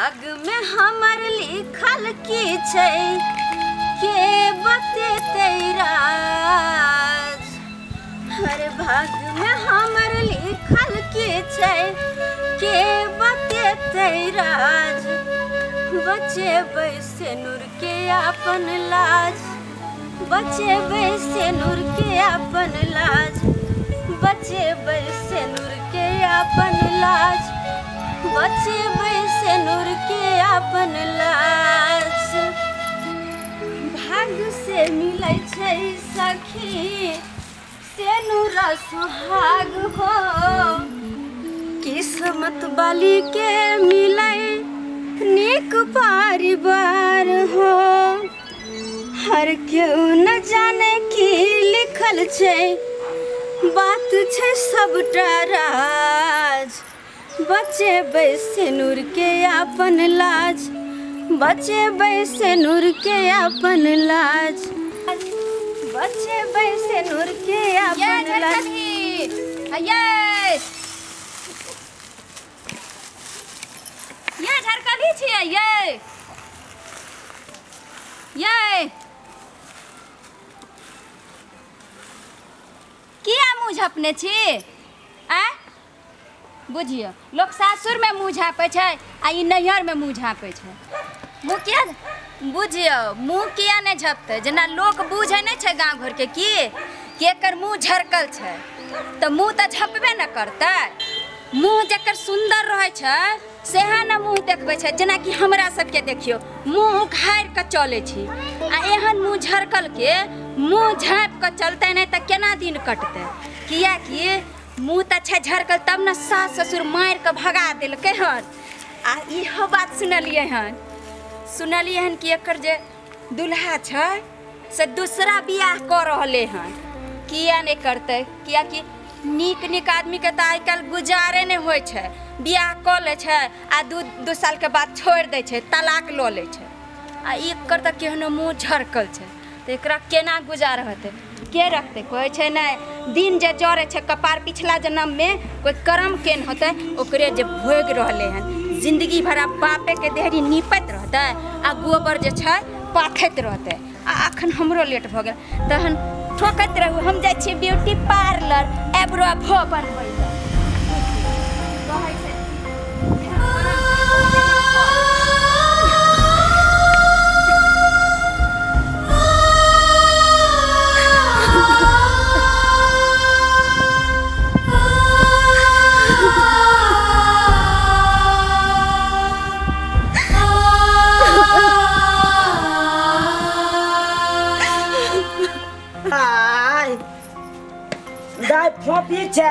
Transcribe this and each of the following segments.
भाग में हमर लिखल की छै के बतेतै राज। हर भाग में हमर लिखल की छै के बतेतै राज। बचेबै सिनुर के अपन लाज, बचेबै सिनुर के अपन लाज, बचेबै सिनुर के अपन लाज, बचेबै सिनुर के अपन लाज। भाग से मिलै छै सखी सिनुर सुहाग हो, किस्मत वाली के मिलै नीक परिवार हो। हर केओ न जाने की लिखल छै, बात छै सबटा राज। बचेबै सिनुर के अपन लाज, बचेबै सिनुर के अपन लाज, बचेबै सिनुर के अपन लाज। ये झरकली छियै ये किया मुँह झपने छी? बुझियो लोग सासुर में मुँह झाँपे छै आ ई नैहर में मुँह झाँपे छै। मुँह किया बुझियो मुँह किया नहीं झपते? जेना लोग बुझे नहीं छै गाँव घर के कि एकर मुँह झरकल छै तो मुँह तो झपबे न करते। मुँह जकर सुंदर रहे छै सेहा न मुँह देखबे छै। जेना कि हमरा सबके देखियो मुँह उघारि के चले छी आ एहन मुँह झरकल के मुँह झाँप के चलते नहीं तो केना दिन कटते। किया कि मुँह तो छै झरकल तब न सास ससुर मार के भगा दिलकै हन। आ इहो बात सुनलिए हन कि एकर जे दुल्हा छै से दूसरा बियाह कर रहले हन। किया नहीं करते? किया कि नीक नीक आदमी के तो आई कल गुजारे नहीं होय छै, बियाह कर ले छै आ दू साल के बाद छोड़ दे छै, तलाक लो ले छै। आ एकर तो केहनो मुँह झरकल छै तो एकरा केना गुजार होते? के रखते? कोई छै नहीं। दिन जे जरे छै कपार पिछला जन्म में कोई कर्म केन होते ओकरे जे भोग रहले हन। जिंदगी भरा बापे के देहरी नीपत रहते आ गोबर जे छै पाथत रहते। आ अखन हमरो लेट भ गेल तहन ठोकत रहू। हम जाइ छी ब्यूटी पार्लर एब्रो भो बनबै लए। फोपी छै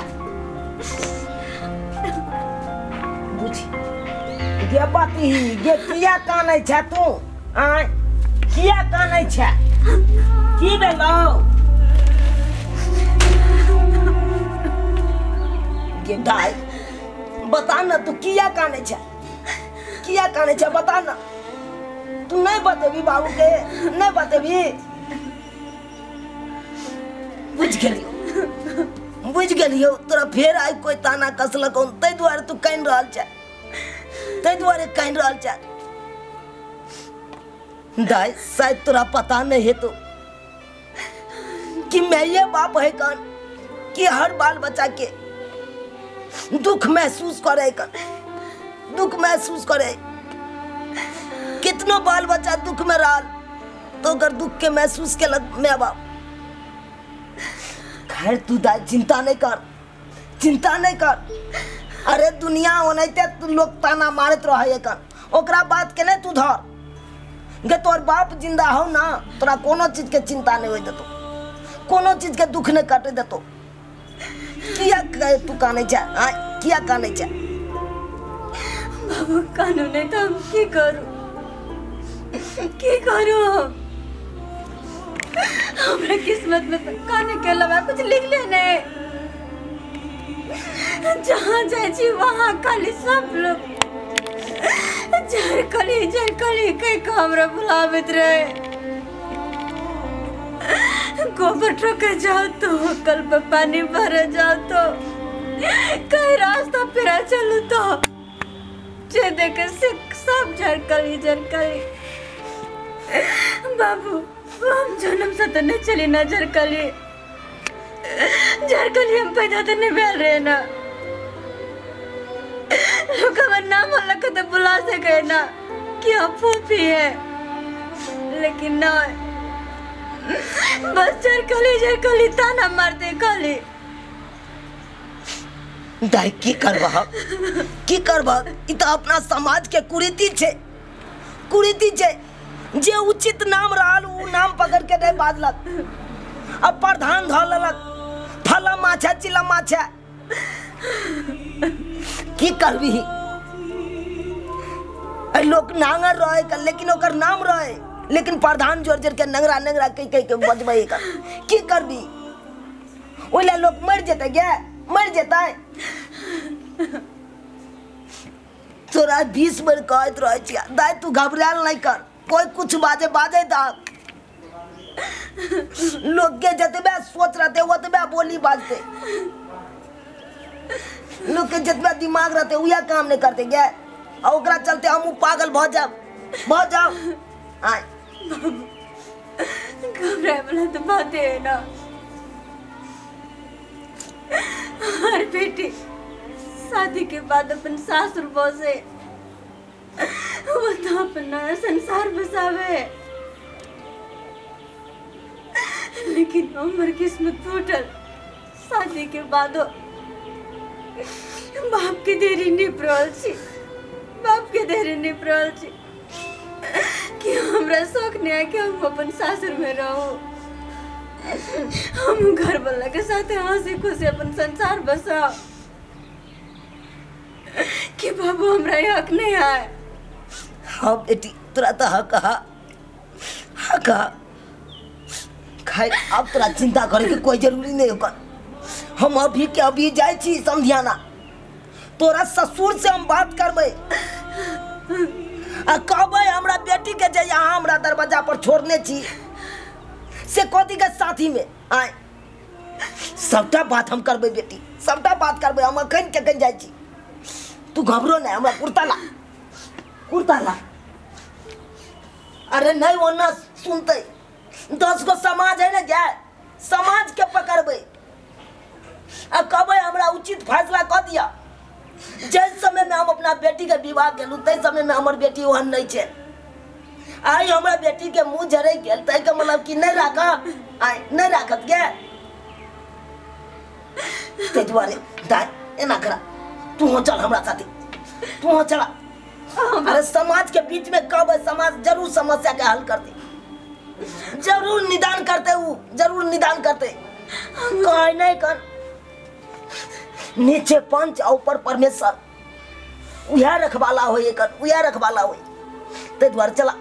बुझी गे बाती गे किया कानै छै तू? किया कानै छै? की भेलौ? गे दाई बता न तू किया कानै छै? किया कानै छै बता न। तू नहीं बतेबी बाबू के? नहीं बतेबी? बुझ गेलियो तोरा फेर आई कोई ताना कसलक तै दुआरे तू काइन रहल छै, तै दुआरे काइन रहल छै। दाई शायद तोरा पता नहीं है तो कि मैं ये बाप है कन कि हर बाल बच्चा के दुख महसूस करे कन, दुख महसूस करे। कितनो बाल बच्चा दुख में रहल तो अगर दुख के महसूस केलक मैं बाप। खैर तू दाई चिंता नहीं कर, चिंता नहीं कर। अरे दुनिया ओनैते तू लोग ताना मारत रहे कन ओकरा बात के नहीं तू धर। गे तोर बाप जिंदा हो ना तोरा कोनो चीज के चिंता नहीं हो देतो, कोनो चीज के दुख नहीं कटे देतो। किया तू काने जा? किया काने जा? बाबू कानू नहीं तो हम की करू? की करू? हमरा किस्मत में तो काने के अलावा कुछ लिखले नहीं। जहाँ जाए छी वहाँ खाली सब लोग झरकली झरकली कई को हमरा बुलावत रहे। गोबर ठोके जाओ तो कल पे पानी भरे जाओ तो कहीं रास्ता फिरा चलो तो जे देखे से सब झरकली बाबू हम जन्म से तो नहीं चली ना झरकली हम पैदा तो नहीं भेल रहे ना लोग हमारा नाम अलग तो बुला सके ना कि हम फूफी है, लेकिन नहीं, बस झरकली ताना मारते खाली। दाई की करबा इ तो अपना समाज के कुरीति छे जे उचित नाम रहल उ नाम पकड़ के नहीं बाजलक, अब प्रधान ध लेलक फला माछा चिला माछा। की करबी लोग नांगर रहे का, लेकिन ओकर नाम रहे, लेकिन प्रधान जोर जोर के नंगरा कह के बजबे का। की करबी ओला लोग मर जेते गे, मर जेते। तोरा 20 बार कहत रहे छिया दाई तू घबराल नहीं कर, कोई कुछ बाजे दा। लोग के जतबे सोच रहते ओतबे बोली बाजते, लोग के जतबे दिमाग रहते उया काम नहीं करते गे, और ओकरा चलते हम पागल भ जाओ। आय घबराए वाला तो बातें है ना। हर बेटी शादी के बाद अपन सासुर बसे वो तो अपना संसार बसावे, लेकिन हमर किस्मत टूटल शादी के बाद बाप के देरी निपरल छी कि हमरा शौक नहीं है कि हम अपन सासुर में रहो, हम घर वाला के साथ हंसी खुशी अपन संसार बसाओ। कि बाबू हमरा हक नहीं है। हाँ बेटी तोरा तो हक खाए, अब तोरा चिंता करे के कोई जरूरी नहीं होगा। हम अभी के अभी जाए छी समझियाना, तोरा ससुर से हम बात करबे आ कहबे हमरा बेटी के जे यहाँ हमरा दरवाजा पर छोड़ने छी से कथी के साथी में आए। सबटा बात हम करबे बेटी, सबटा बात करबे। हम अखन के जाए छी, तू घबरो नहीं, हमरा कुर्ता ला। अरे नहीं वो न सुनते, 10 गो समाज है ना जाए, समाज के पकड़बे आ कहबे हमरा उचित फैसला कर दिया। जिस समय में हम अपना बेटी के विवाह केलू तै समय में हमर बेटी ओहन नहीं छे। आई हमरा बेटी के मुंह झरे गेल तै के मतलब कि नहीं राखत गे। ते दुआरे दाई एना करा, तू हो चल हमरा साथे, तू हो चला। अरे समाज के बीच में कब समाज जरूर समस्या के हल करते, जरूर निदान करते। कह नहीं कर नीचे पंच और ऊपर परमेश्वर उया रखवाला हो, ते द्वार चल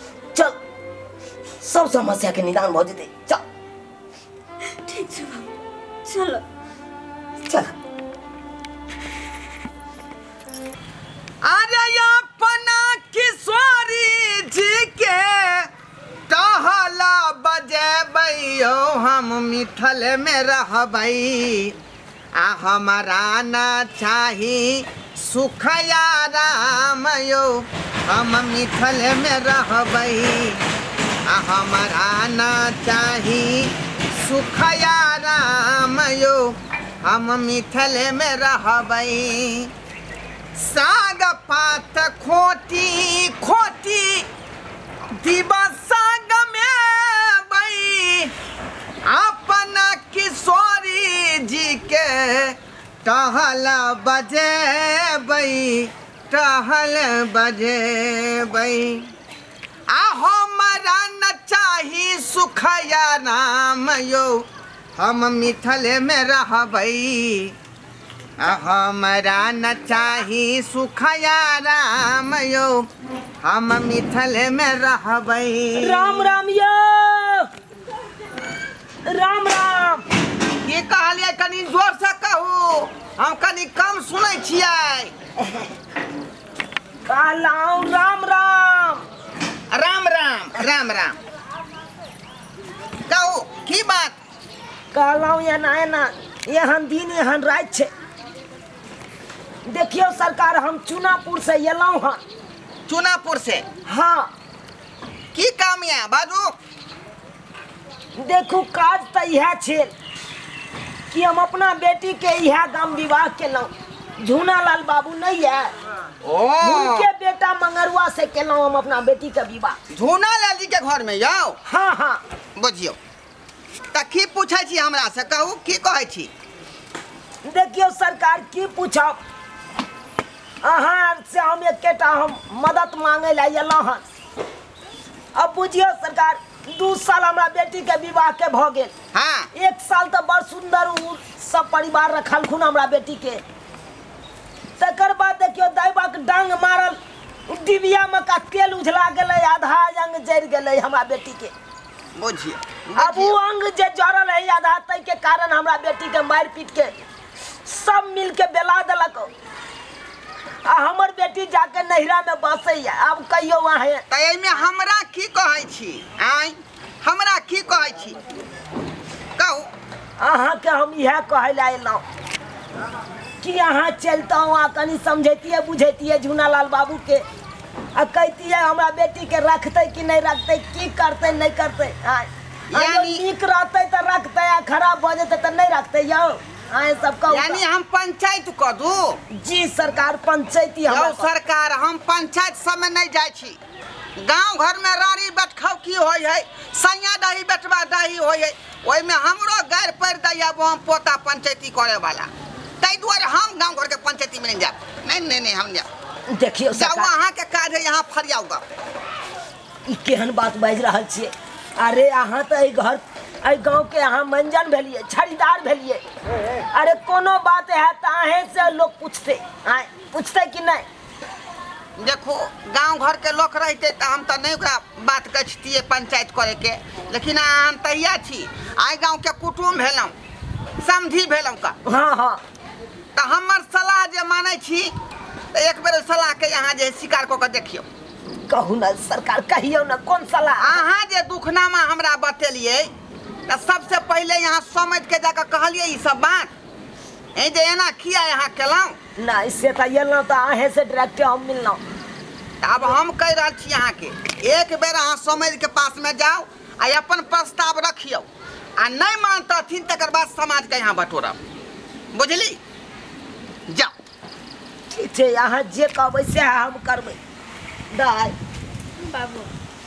सब समस्या के निदान हो जेते। चल ठीक है चलो चल। अरे अपना किशोरी जी के टहला बजेबै हम मिथल में रहबै, आ हमारा न चाही सुखया राम यो हम मिथल में रहबै, आ हमारा न चाही सुखया राम यो हम मिथल में रहबै। साग पात खोटी दिवस साग में बई, अपना किशोरी जी के टहल बजेबै, आ हमरा न चाही सुखया नाम यो हम मिथल में रहबै, हमरा न चाही सुखया राम यो हम मिथल में रहबै। राम राम यो, राम राम। की कहलिए कनी जोर से कहू, हम कनी कम सुनै छियै। कहलाऊ राम राम। राम राम राम राम। कहू की बात? कहलाऊ एना एहन दिन एहन रात छे देखियो सरकार हम चुनापुर से एलौं हन। चुनापुर से हाँ की काम है बाजू? देखू काज तो यह छे कि हम अपना बेटी के यह गाम विवाह केलौं। झूनालाल बाबू नहीं है, ओ उनके बेटा मंगरुआ से केलौं हम अपना बेटी के विवाह। झूनालाल जी के घर में जाओ। हाँ हाँ बुझियो त की पूछे छी हमरा से, कहू की कहे छी? देखियो सरकार की पूछब, अहाँ से हम एकेटा हम मदद मांगे ला एलौं हन। अब बुझियो सरकार 2 साल हमरा बेटी के विवाह के भ गेल। हाँ 1 साल तो बड़ सुंदर उ सब परिवार रखल खुन हमरा बेटी के। तकर बाद देखियो दैबक डांग मारल, डिबिया में का तेल उझला गेलै, आधा अंग जड़ गेलै हमरा बेटी के। बुझियो अब वो अंग जे जड़ल है आधा, तै के कारण हमरा बेटी के मार पीट के सब मिल के बेला देलक। आ हमर बेटी जाके नहिरा में बसै है। अब कहियो वहाँ है त एमे हमरा की कहे छी? आइ हमरा की कहे छी कहू? अहाँ के हम यह कहे ला एलौं कि अहाँ चलतौ आ कनी समझैतिए बुझैतिए झूनालाल बाबू के, आ कहतिए हमरा बेटी के रखते कि नहीं रखते, की करते नहीं करते। यानी नीक रहते तो रखते, आ खराब भ जेते तो नहीं रखते। यो आए सब कहू यानी हम पंचायत क दू? जी सरकार पंचायती यौ हम सरकार हम पंचायत सब में नहीं जाय छी। गांव घर में रारी बैठखौ की होय है, सैया दही बेटवा दही होय है, ओय में हमरो गैर पड़ दैया हम पोता पंचायती करे वाला। तै दुआरे हम गांव घर के पंचायती में नहीं जाब। नहीं हम जाब। देखियो जाऊ सरकार अहाँ के काज है यहाँ फरियाउगा। ई केहन बात बाज रहल छियै? अरे अहाँ तो घर आई गांव के अहाँ मंजन भेलिए, छड़ीदार भेलिए। अरे कोनो बात है तो अहें से लोग पूछते कि नहीं? देखो गांव घर के लोग रहते तो हम तो नहीं ओकरा बात कछतिए पंचायत करे के, लेकिन हम तैया छी। आई गांव के कुटुम भेलौं, समधी भेलौं का। हाँ हाँ तो हमर सलाह जे माने छी तो एक बेर सलाह के यहाँ जे स्वीकार कऽ के देखियो। कहू ना सरकार, कहियो ना कोन सलाह। अहाँ जे दुखनामा हमरा बतेलिए तो सबसे पहले यहाँ समझ के जाकर कहलिए ई सब बात ए जे एना किया यहाँ केलौं ना। इससे तो एलौं तो अहें से डायरेक्ट हम मिललौं। अब हम कह रहल छी अहाँ के एक बेर अहाँ समझ के पास में जाओ आ अपन प्रस्ताव रखियो, आ नहीं मानतथिन तकर बाद समाज के यहाँ बटोरब। बुझली? जाओ। ठीक है, अहाँ जे कहबै से हम करबै। दाई बाबू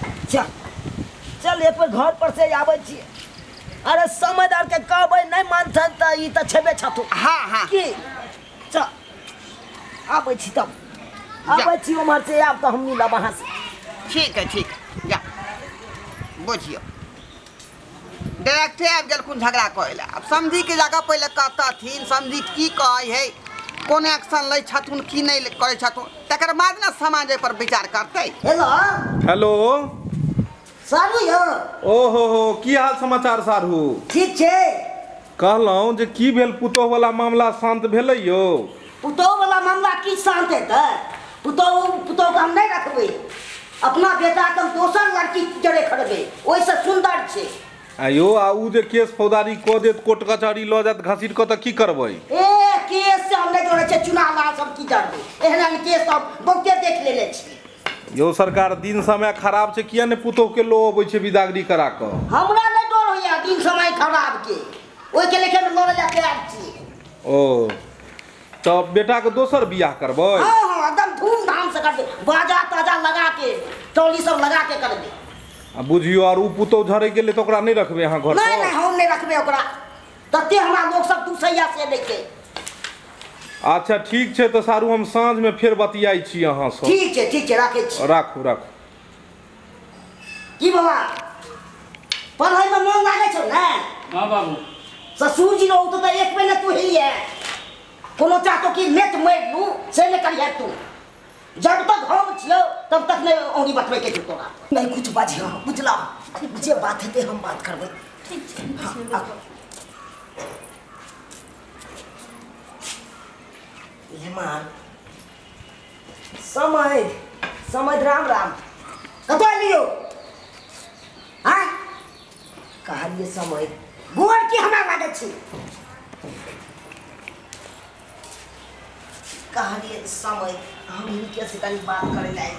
चल एक बार घर पर से आबै छियै। अरे समझदार के कहबै नहीं मानथन तो ई तो छेबे छथु। हाँ हाँ की चल आबै छी, तब आबै छी उम्हर से। आब तो हम मिलब वहाँ से। ठीक है जा बुझियो डायरेक्टे आबि गेलखुन झगड़ा कहै ला। अब समझी के जगह पहले कहतथिन समझी की कहै है, कोन एक्शन लै छथुन की नहीं करै छथुन, तकर बाद ना समाज पर विचार करतै। हेलो सारू यौ। ओहो की हाल समाचार सारू? ठीक छै। कहलहुँ जे की भेल, पुतोह वाला मामला शांत भेलै यौ? पुतोह वाला मामला की शांत हेतै? पुतोह के हम नहीं रखबै, अपना बेटा के हम दोसर लड़की जड़े खड़बै, ओइसे सुंदर छै। आयो आ उ जे केस फौजदारी कऽ देत, कोर्ट कचहरी लऽ जात घसीट कऽ, तऽ की करबै? केस से हम नहीं जोड़े छै, चुनाव लाल सब की जड़बै। एहन केस सब बहुते देख लेले छी। यो सरकार दिन समय खराब छै, किया ने पुतोह के लो अबै छै विदागरी करा कऽ? हमरा नहीं डर होइया दिन समय खराब के, ओइ के लेके लड़े ला तैयार छी। ओ तब बेटा के दोसर बियाह करबै? हाँ एकदम धूमधाम से करबै, बाजा ताजा लगा के, टोली सब लगा के करबै। आ बुझियो और उ पुतोह झरै गेलै तऽ ओकरा नहीं रखबै अहाँ घर पर? नहीं हम नहीं रखबै ओकरा, तते हमरा लोग सब दूसैया से लेके। अच्छा ठीक छै, तऽ सारू हम साँझ में फेर बतियाई छी अहाँ से। ठीक छै राखै छी। राखू। की बाबा पढ़ाई में मन लागे छौ ने? हाँ बाबू। ससुर जी रहू तो एक महीने तू ही है, कोनो चाहतो कि नेट मार लू से नहीं करिए तू। जब तक हम छियो तब तक नहीं औरी बतबै के तोरा नहीं कुछ बाजियो, बुझला? जे बात हेते हम बात करबै। ठीक छै। हेमान समझ राम कतो लियो। हाँ कहलिए समय गोर की हमरा लागे छी। कहलिए समय हम इनके से कनी बात करे लाए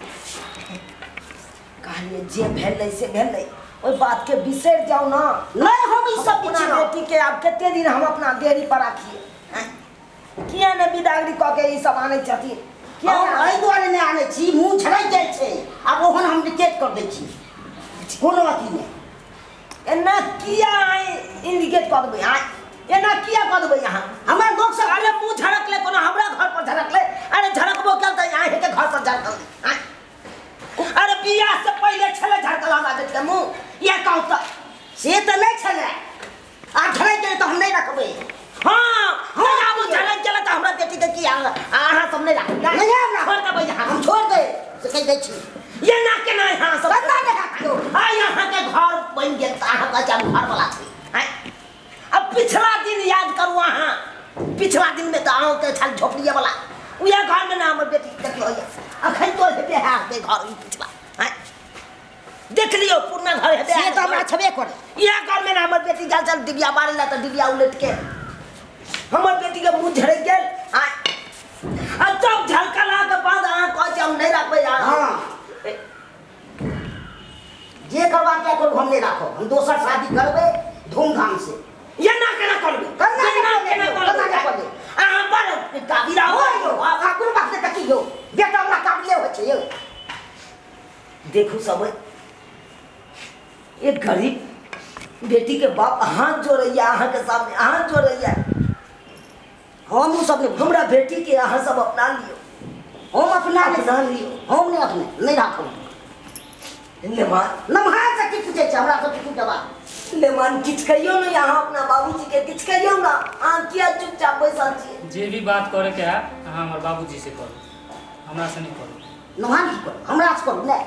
कहलिए जे भेलै से भेलै ओई बात के बिसर जाओ ना। नहीं हम ई सब अपना बिछड़ा बेटी के अब कितने दिन हम अपना देरी पर राखिए किया ने बिदागरी क के ई सब आनै छथिन किया एहि दुआरे नहि आनै छी मुँह झड़क जाइ छै आब ओहन हम निकेट कर दै छी कोनो अथी नहि। एना किया इंडिकेट कर देबै हां एना किया कर देबै यहां हमरा लोग सब अरे मुंह झड़कले कोनो हमरा घर पर झड़कले अरे झड़कबो कल त यहां के घर पर झड़कल अरे बियाह से पहले छले झड़कल हमरा देख के मुंह ये कहू त से तऽ नहि छलै आ झड़क गेलै तऽ हम नहि रखबै। हां हम आब झड़क गेल त हमरा बेटी के की अहाँ सब नहीं राखबै नहीं हमरा छोड़ देबै यहां हम छोड़ दे से कहि दै छी ये ना केना यहां सब कतना ने राखियो आ यहां के घर बन गेल त अहाँ का जब घर वाला छै हैं अब पिछला दिन याद करू अहाँ पिछला दिन में तो अहाँ के छल झोपड़िया वाला उया घर में ना हमर बेटी देखियो होइया अखन तो हेबे है के घर ई पिछला हैं देख लियो पूर्ण घर हेबे से तऽ हमरा छबे करे इहा घर में ना हमर बेटी जाल चल डिबिया मारे ला त डिबिया उलट के हमर बेटी के मुंह झड़क गेल आ तब झलकला के बाद अहाँ कह हम नहीं रखबै हां जे करबा क्या करू हम नहीं राखो हम दोसर शादी करबै धूमधाम से ये ना केना करबै कन्ना केना कन्ना करबै अहाँ बड़ काबिरा हो हो यो आ गुरु बाप से तकी यो बेटा हमरा काबिले हो छै यो देखो सब एक गरीब बेटी के बाप हाथ जोड़ैया अहाँ के सामने हाथ जोड़ैया हम सब ने हमरा बेटी के अहाँ सब अपना लियो हम अपना अपना लियो हम नहीं अपने नहीं राखो लेमान नमहा से की पूछे छै हमरा सब की जवाब लेमान किछ कहियो ना यहाँ अपना बाबूजी के किछ कहियो ना अहाँ किया चुपचाप बैसल छी जे भी बात करे के है अहाँ हमर बाबूजी से करू हमरा से नहीं करू। नमहा की करू हमरा से करू नहीं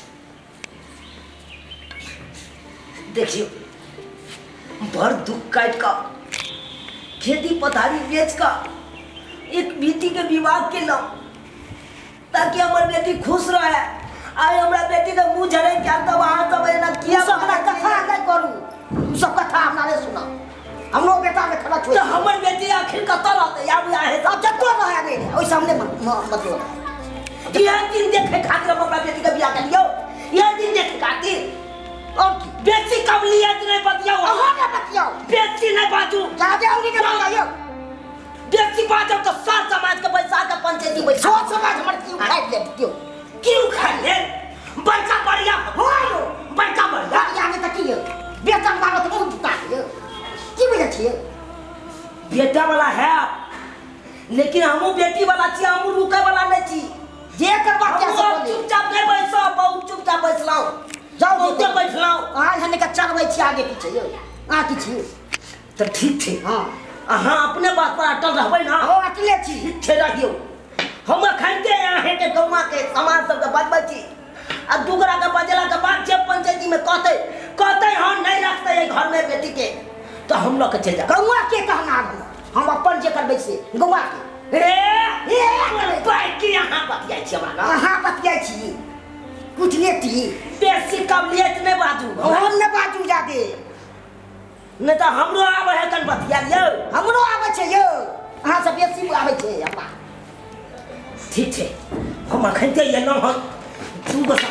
देखियो बड़ दुख काट का खेती पथारी बेच का एक बेटी के विवाह के लो ताकि हमार बेटी खुश रहे आई हमरा बेटी के मुंह झड़े क्या तब वहां सब ना किया सब हमरा कथा नहीं करू सब कथा हमरा ने सुना हमरो बेटा के खड़ा छोड़ तो हमर बेटी आखिर कत रहते आब आहे अब जत्तो रहे नहीं ओइ सामने मतलब यह दिन देखे खातिर हम अपना बेटी के बियाह कर लियो यह दिन देखे खातिर और की बेटी कब लिया नहीं बतियाओ अहाँ ने बतियाओ बेटी नहीं बाजू जादे औरी के बताइयो बेटी बाजो तो सार समाज के पैसा के पंचायती पैसा सोच समाज हमर की उठाइ ले क्यों खा ले बड़का बढ़िया हो यो बड़का बढ़िया या में तकी यो बेटा मानो तो मुंह ता यो की बुझे छियै बेटा वाला है लेकिन हमू बेटी वाला छी हमू रुके वाला नहीं छी जे करबा क्या हम सब बोले चुपचाप नहीं बैसो बहुत चुपचाप बैसलाओ जाओ बहुते बैठलाओ आज हने का चढ़बै छी आगे पीछे यो आ की छी तो ठीक छै हां अहाँ अपने बात पर अटल रहबै ना हो अकेले छी ठीक छै रहियो हम खैते यहाँ के गौवा के समाज सब के बजबै छी आ दुगरा के बजेला के बाद जे पंचायती में कहते हम नहीं रखते ये घर में बेटी के तो हम लोग के चल जा गौवा के कहना हम अपन जे करबै से गौवा के ए बाकी यहाँ बतियाई छी हमरा अहाँ बतियाई छी कुछ लेती बेसी काबिलियत नहीं बाजू हम ने बाजू जादे नहीं तो हमरो आवे है कन बतिया लियो हमरो आबै छै यो अहाँ सब बेसी आबै छै हमरा ठीक छै हम अखन ते ये न हम तू बस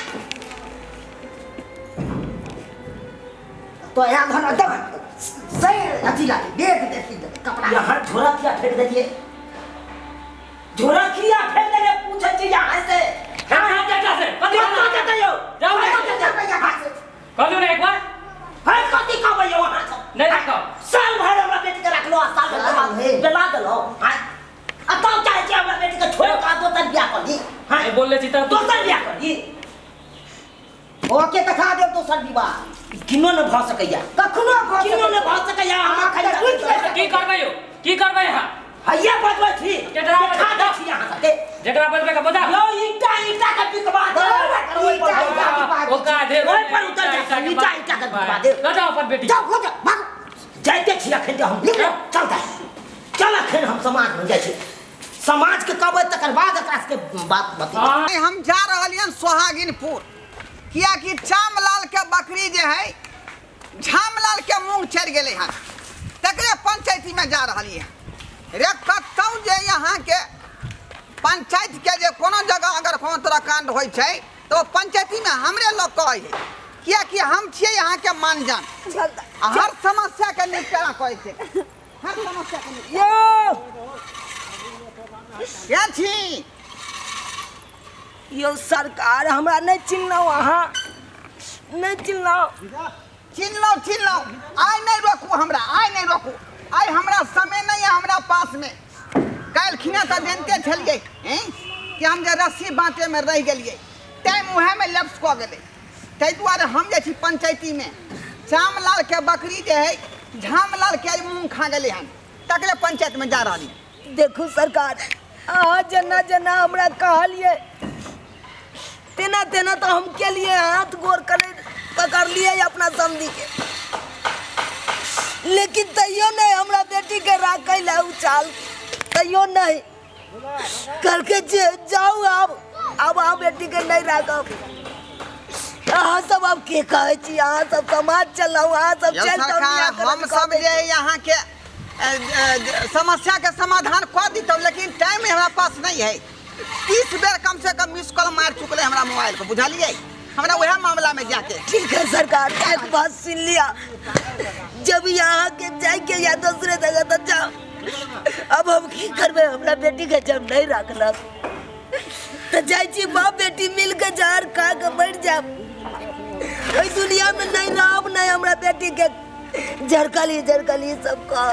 तो यहाँ धन दब सही अथी लागे देख देती कपड़ा यहाँ झोरा किया फेंक देलिए झोरा किया फेंक देलिए पूछे छी यहाँ से हाँ चाचा से कथी तो कहते हो जाओ यहाँ से कहलू ना एक बार है कथी कहबै यो वहां से नहीं रखो साल भर हमरा बेटी के रखलो आ साल भर के बाद बेला देलो हां आ तो चाहे छी हमरा बेटी के छोड़ का दो तर बियाह कर दी हां ये बोल ले छी तब दो तर बियाह कर दी ओके तखा देव दोसर विवाह किनो न भ सकैया कखनो किनो न भ सकैया हम खाली की करबै यो की करबै यहाँ हैया बजबै छी केकरा खा दै छी यहाँ से जेकरा बजबै का बजा यो ईटा के बिकवा दे ओ का दे ओए पर उतर जा ईटा के बिकवा दे ल जाओ अपन बेटी जाओ हो जा भाग जाइते छी अखन जे हम चल दे चल अखन हम समाज में जाइ छी समाज के कहबै तकर बाद एकरा के बात बता हम जा रहलियन सोहागिनपुर किया कि चामलाल के बकरी जे है झामलाल के मुंह चढ़ गेले हन तकरे पंचायती में जा रहलिए रे कतौ जे यहाँ के पंचायत के जे कोनो जगह अगर कोनो तरह कांड होइ छै तो पंचायती में हमरे लोग कहे है कियाकि हम छियै यहाँ के मानजान हर समस्या के निपटारा करै छै हर समस्या के क्या छी यो सरकार हमरा नहीं चिन्हौ अहाँ नहीं चिन्हौ चिन्हलौ आइ नहीं रोकू हमरा आइ नहीं रोकू आइ हमरा समय नहीं है हमरा पास में काल खिना तो जानते छलिए कि हम जे रस्सी बाँटे में रह गलिए टाइम वह में लैप्स कऽ गेलै ताहि दुआरे हम जे छी पंचायती में श्यामलाल के बकरी जे है झामलाल के मुँह खा गेलै हन तकरे पंचायत में जा रही देखू सरकार अहाँ जना जना हमरा कहलिए तेना तेना तो हम के लिए हाथ गोर करे पकड़ लिए अपना समझी के लेकिन तैयो नहीं हमरा बेटी के राखै ला उचाल तैयो नहीं करके जाऊ अब अहाँ बेटी के नहीं राखब अहाँ सब अब के कहे छी अहाँ सब समाज चलाऊ अहाँ सब चल हम सब जे यहाँ के समस्या के समाधान कर दितौ लेकिन टाइम हमारा पास नहीं है 30 बेर कम से कम मिस कॉल मार चुकले हमरा मोबाइल को बुझलिए हमरा वह मामला में जाके ठीक है सरकार एक बात सुन लिया जब यहाँ के जाके या दूसरे जगह तो जाओ अब हम की करबे हमरा बेटी के जब नहीं रखल तो जाई बाप बेटी मिल के जहर खा के बैठ जाब दुनिया में नहीं रहब नहीं हमरा बेटी के झरकली सब कह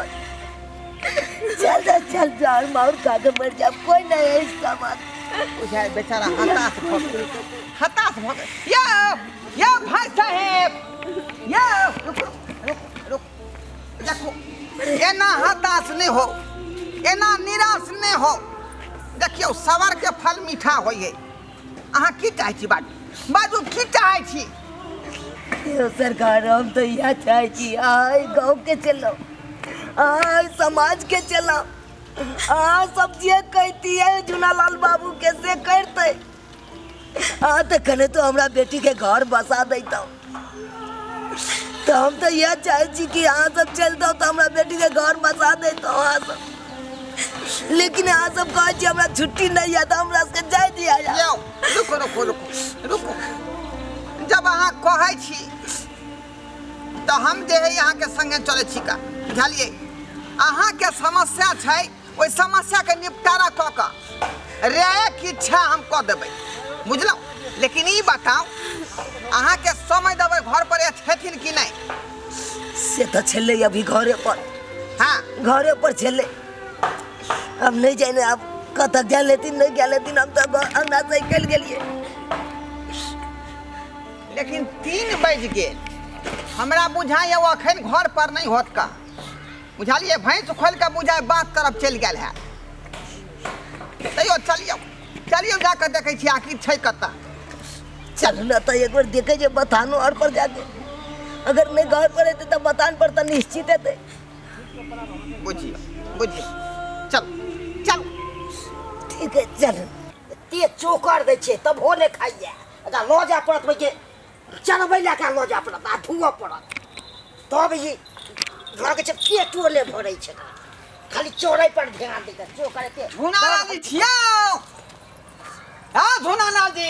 चल जहर मार खा के बैठ जाब कोई नहीं है इसका बात बुझाए बेचारा हताश भ या भाई साहेब या रुक देखो एना हताश नहीं हो एना निराश नहीं हो देखियो सबर के फल मीठा होइए अहाँ की चाहे छी बाजू की चाहे छी सरकार हम तो यह चाहे छी आय गाँव के चलो आय समाज के चलो हाँ सब जे कहती है झूनालाल बाबू कैसे करते हाँ तो कने तो हमरा बेटी के घर बसा देता तो हम तो यह चाहे छी कि हाँ सब चलता तो हमरा बेटी के घर बसा देता हाँ सब लेकिन हाँ सब कहे हमरा छुट्टी नहीं है तो हमरा से जाए दिया जाए रुको जब अहाँ कहे छी तो हम जे है यहाँ के संगे चले छी का बुझलिए अहाँ के समस्या छै ओई समस्या के निपटारा क के राय की इच्छा हम क देबै बुझलौ लेकिन ई बताओ अहाँ के समय देबै घर पर छथिन कि नहीं से तो छले अभी घरे पर हाँ घरे पर छले अब नहीं जाने अब कतक जा लेती नहीं जा लेती हम तो अंगना से निकल गेलिए लेकिन 3 बज गेल हमरा बुझाइए वो अखन घर पर नहीं होत का बुझलिए भैंस खोल के बुझाए बात तरफ चल गया है तैयो चलियो जाकर देखे छी आखिर छै कत्ता चल ना तो एक बार देखे जे बतानो और पर जाके अगर नहीं घर पर रहते तो बतान पर तो निश्चित है बुझिए चल ठीक है चल ते चोकर दे छे तब हो ने खाइए अगर लो जा पड़त में के चलबै ला का लो जा पड़त आ धुआ पड़त तब ये घर के के टोले भरै छे खाली चोरै पर ध्यान दे के चोकर के झुनालाल जी छियो हां झुनालाल जी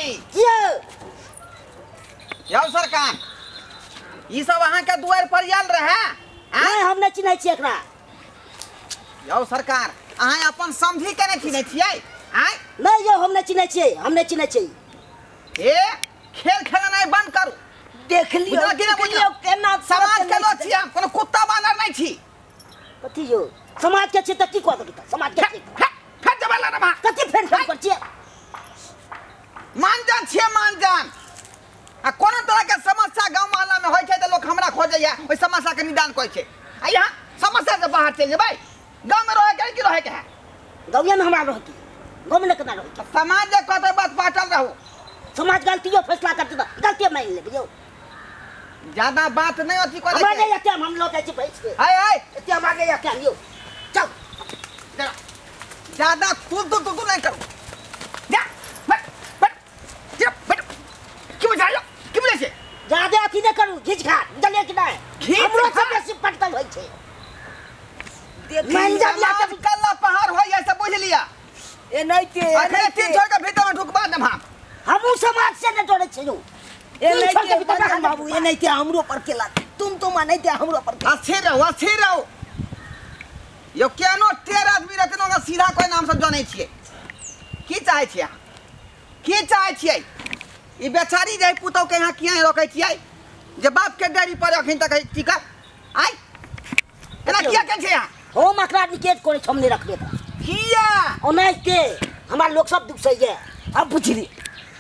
यौ सरकार ई सब अहाँ के दुआर पर आयल रहे नहीं हम नहीं चिन्है छी एकरा यौ सरकार अहाँ अपन समझी के नहीं चिन्है छियै आय नहीं यो हम नहीं चिन्है छी ए खेल खेलनाइ बंद करू देख लियो केना समाज के लोग छी हम कोनो कुत्ता बानर नहीं छी कथि यो समाज के छी त की कह दे समाज के छी फेर जबला रे कथि फेर पर छी मानजान छियै मानजान आ कोनो तरह के समस्या गांव मोहल्ला में होय छै त लोग हमरा खोजैया ओइ समस्या के निदान करै छै आ यहाँ समस्या से बाहर चल जेबै गांव में रहे के की रहे के है गांव में हमरा रहती गांव में केना रहती समाज जे कहते बात बाटल रहू समाज गलतियों फैसला करते तो गलती मान ले बुझो ज्यादा बात नहीं होती करे हमारे या क्या हम लोग ऐसे भैंस के हाय इतने आगे या क्या लियो चल ज्यादा तू नहीं करो जा बट क्यों जा लो क्यों बोले छे ज्यादा अथी नहीं करू घिच खा जले कि नहीं हमरो से बेसी पटल होय छे देख मान जा कल्ला बाहर हो ऐसे बुझ लिया ए नहीं के अखरे तीन छोड़ के भीतर में ढुकबा दम हम हमू समाज से न जोड़े छियो ए नहीं छोड़ के के भीतर बंधन बाबू ए नहीं के हमरो पर केला तुम तो माने ते हमरो पर के अस्थिर रहो यो केनो 13 आदमी रहते ना सीधा कोई नाम से जाने छिए की चाहे छिए की चाहे छिए ई बेचारी जे पुतौ के यहाँ किया रोकै छिए जे बाप के डेरी पर अखन तक टिका आई एना किया के छिए हो मकरा निकेट कोने छमने रख देता किया ओने के हमार लोग सब दुख सही है अब बुझली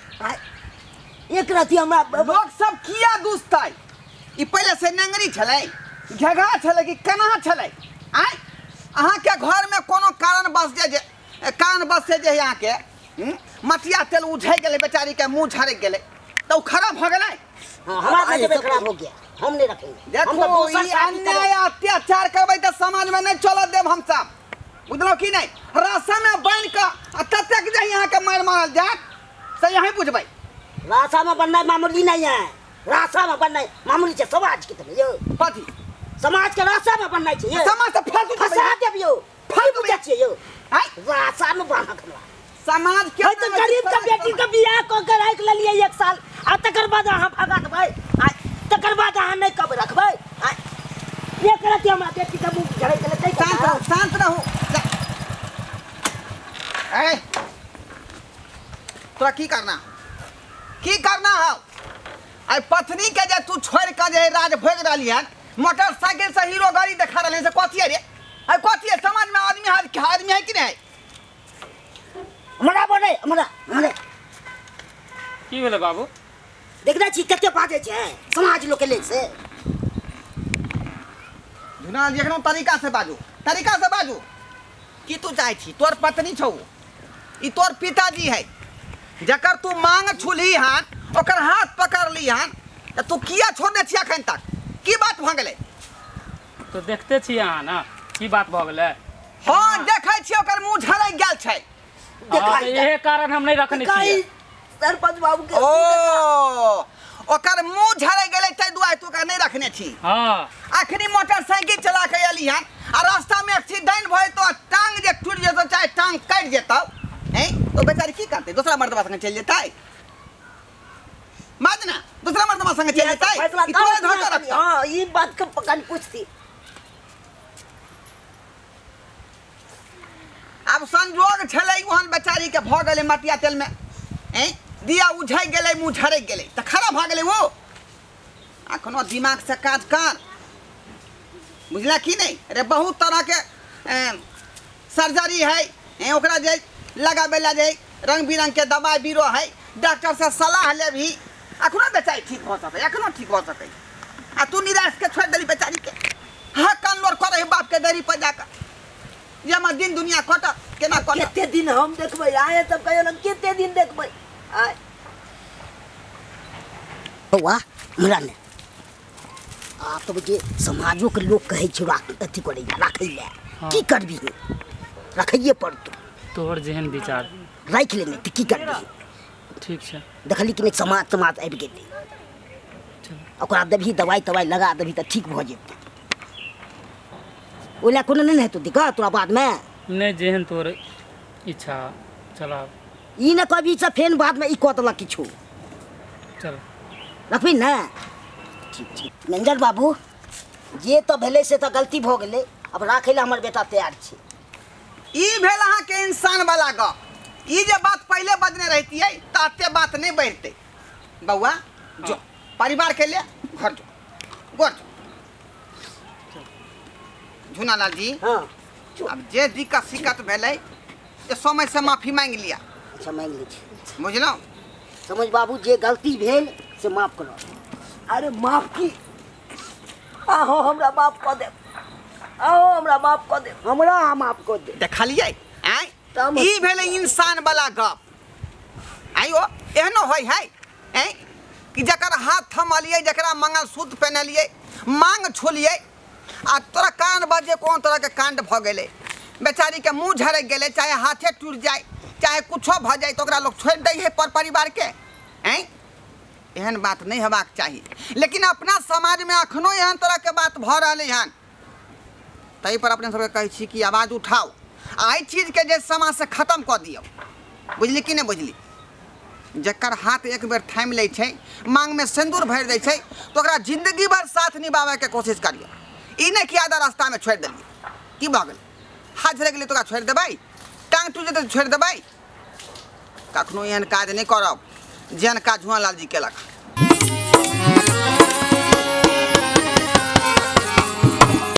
एक राती हमरा लोग सब किया दुस्तै ई पहले से नंगरी छलै घेघा छलै कि कना छलै आई अहाँ के घर में कोनो कारण बस जे यहाँ के मटिया तेल उझै गेलै बेचारी के मुंह झड़ गेलै तो खराब हो गेलै हमारा नजर खराब हो गया हम नहीं रखेंगे हम तो देखो दूसरा ई शादी करेंगे। अन्याय अत्याचार करबै त समाज में नहीं चलत देब हम सब बुझलो कि नहीं रास्ता में बन के ततक जे यहाँ के मारल जात से यही बुझबै रास्ता में बनना मामूली नहीं है रास्ता में बनना मामूली है समाज के तरह यो कथी समाज के रास्ता में बनना चाहिए समाज से फालतू फंसा देब यो फालतू बुझा चाहिए यो आई रास्ता में बना खला समाज के तो गरीब का बेटी का बियाह को कर राख लिए 1 साल आ तकर बाद अहाँ भगा देबै आ तकर बाद अहाँ नहीं कब रखबै आ ये करत हमरा बेटी का मुंह झड़ै गेलै शांत रहो ए तोरा की करना है आई पत्नी के जे तू छोड़ के जे राज भोग रहली है मोटरसाइकिल से हीरो गाड़ी दिखा रहे से कथी है रे आई कथी है समाज में आदमी है कि नहीं हमरा बोले हमरा की भेलै बाबू देखना छी कते बाजे छै समाज लोग के लेल से जुना देखनो तरीका से बाजू की तू चाहे छी तोर पत्नी छौ ई तोर पिताजी है जकर तू मांग छुली हन ओकर हाथ पकड़ ली हन त तू किया छोड़ने छी अखन तक की बात भ गेलै तो देखते छी अहाँ ना की बात भऽ गेलै हाँ देखै छी ओकर मुंह झड़ै गेल छै हाँ, तो यही कारण हम नहीं रखने छियै सरपंच बाबू के ओ ओकर मुंह झड़ै गेलै तै दुआरे तू का नहीं रखने छी हाँ अखनी मोटरसाइकिल चला के एली हन आ रास्ता में एक्सीडेंट भइ तो टांग जे टूट जेतो चाहे टांग कट जेतो हैं तो बेचारी की करते दूसरा मर्दबा संग चल जेतै माजना दूसरा मर्दबा संग चल जेतै ई तोरे घर का रखता हां ई बात के पकड़ पूछती अब संजोग छलै ओहन बेचारी के भ गेलै मटिया तेल में हैं दिया उझै गेलै मुंह झड़ै गेलै त खराब भ गेलै वो अखनो दिमाग से काज कर बुझला कि नहीं अरे बहुत तरह के सर्जरी है ओकरा जे लगाबे ला जे रंग बिरंग के दवाई बीरो है डॉक्टर से सलाह ले भी अखनो बेचारी ठीक हो सकै आ तू निराश के छोड़ देली बेचारी के हाँ कान लोर करे बाप के दरी पर जाकर ये में दिन दुनिया कटत केना कटत केते दिन हम देखबै आए तब कहियो न केते दिन देखबै आए वाह हमरा ने आप तो जे समाजो के लोग कहे छै अथी करे राखै ले की करबी रखैये पड़तो तोहर जेहन विचार राख लेने त की करबी ठीक छै देखली कि समाज आबि गेलै ओकरा देबही दवाई लगा देबही त ठीक भ जेतै ओला कोनो नहीं हेतौ दिक्कत तोरा बाद में नहीं जेहन तोर इच्छा चला ई न कभी से फेन बाद में ई कह देलक किछो चल रखबी ना ठीक नंजर बाबू जे तो भेलै से तो गलती भ गेलै अब राखै ला हमर बेटा तैयार छै ई भेल अहाँ के इंसान वाला गप ई जे बात पहले बजने रहतियै ताते बात नहीं बढ़ते बउआ जो परिवार के लिए घर जो गोर झुनालाल जी हाँ अब जे दिक्कत शिकत भेलै जे समय से माफी मांग लिया अच्छा मांग लै छी बुझलौ समझ बाबू जे गलती भेल से माफ करो अरे माफ की आहो हमरा माफ क दे आओ हमरा माफ क दे हमरा माफ कर दे देखलियै आइ ई भेलै इंसान वाला गप आइयो एहनो होय है हैं कि जकर हाथ थमलियै जकरा मंगलसूत्र पहनलियै मांग छुलियै आ तोरा कान बजे कोन तरह के कांड भ गेलै बेचारी के मुंह झड़ गेलै चाहे हाथे टूट जाए चाहे कुछो भ जाए तो ओकरा लोग छोड़ दै है पर परिवार के हैं एहन बात नहीं हेबाक चाहिए लेकिन अपना समाज में अखनो एहन तरह के बात भ रहलै हन तै पर अपने सबके कहै छी कि आवाज उठाओ आई चीज के जे समाज से खत्म कर दियो बुझली कि नहीं बुझली जकर हाथ एक बेर थामि लै छै मांग में सिंदूर भरि दै छै तो ओकरा जिंदगी भर साथ निभावे के कोशिश करियो ई नहीं कि आधा रास्ता में छोड़ देलिए की भऽ गेल हाथ झड़ गेलै तो ओकरा छोड़ देबै टांग टूट जेतै तो छोड़ देबै कखनो एहन काज नहीं करब जेहन काज हुआ लाल जी केलक